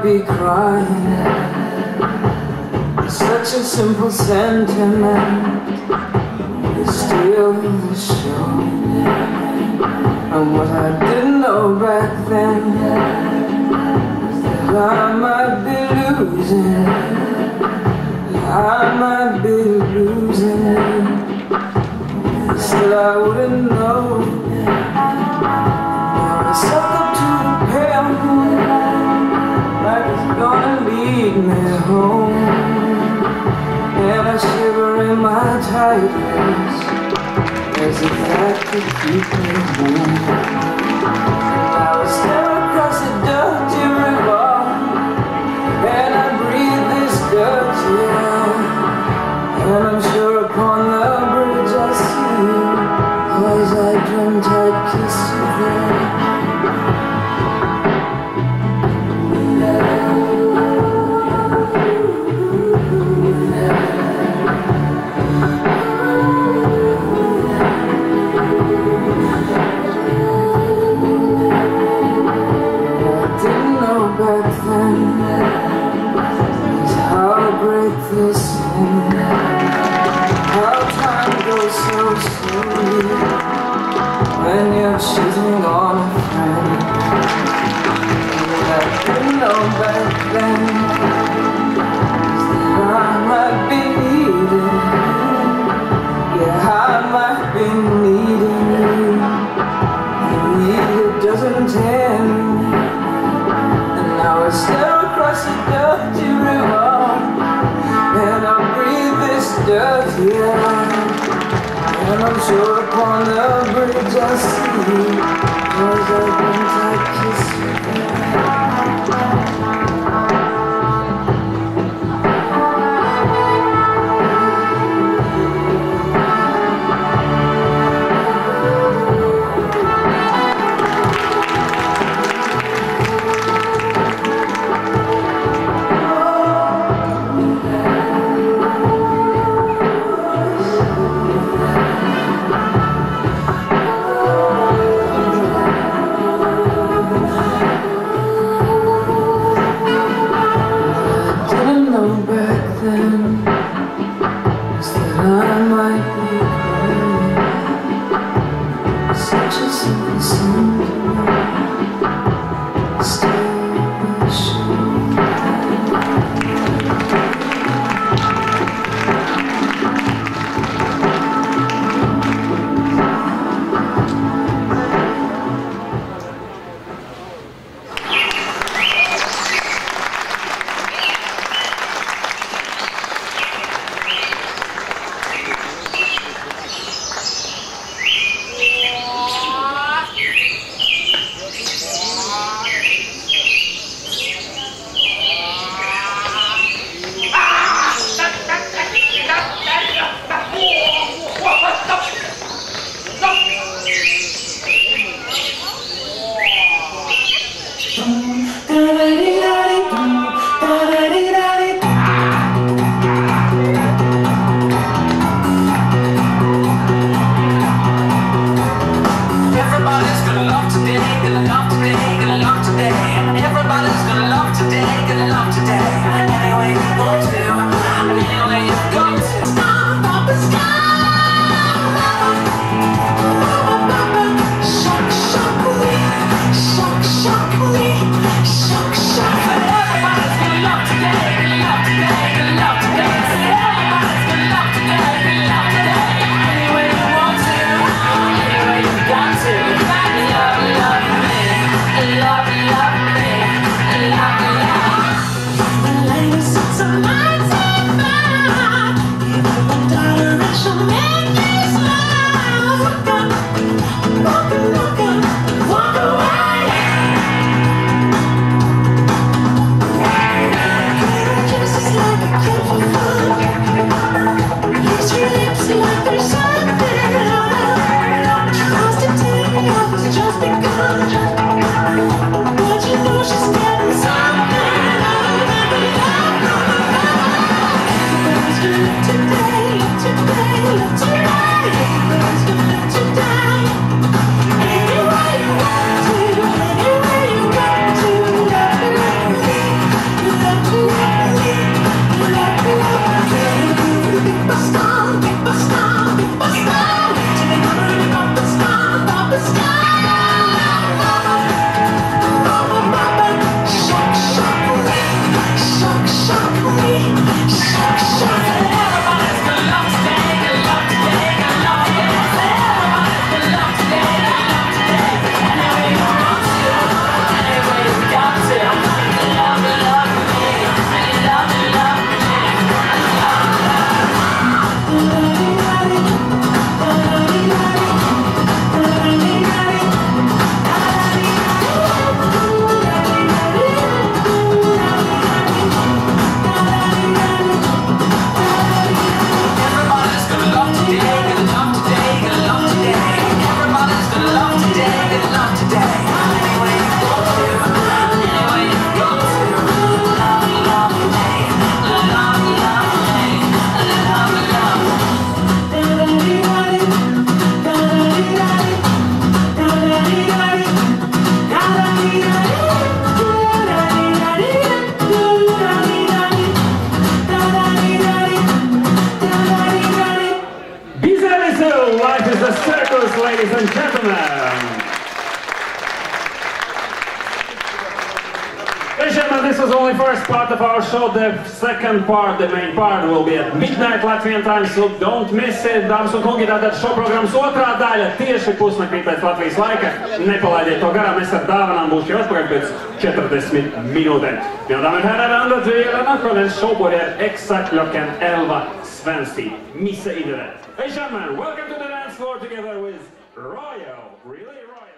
be crying. Such a simple sentiment is still the show. And what I didn't know back then was that I might be losing. I might be losing. Still I wouldn't know. Now I suck up to the pale moon, like it's gonna lead me home. And I shiver in my tight dress, as if that could keep me home. And I was staring across a dirty river, and I breathe this dirty air. And I'm sure upon the bridge I see you, 'cause I dreamt I'd kiss you there. Back then, is how great this thing, how time goes so slowly when you're cheating on a friend. And I didn't know back then is that I might be needing you. Yeah, I might be needing you. The need it doesn't end. Now I stare across a dirty river, and I breathe this dirty air. And I'm sure upon the bridge I see you, 'cause I dreamt I'd kiss you part of our show. The second part, the main part, will be at midnight Latvian time, so don't miss it. Dāmas un kungi, tātad šo programmas otrā daļa tieši pusnaktī pēc Latvijas laika. Nepalaidiet to garām, es ar dāvanām būšu jau atpakaļ pēc 40 minūtēm. Mina damer och herrar, andra delen av kvällens show börjar exakt klockan 11 svensk tid. Missa inte det. Hey gentlemen, welcome to the dance floor together with Royal. Really Royal.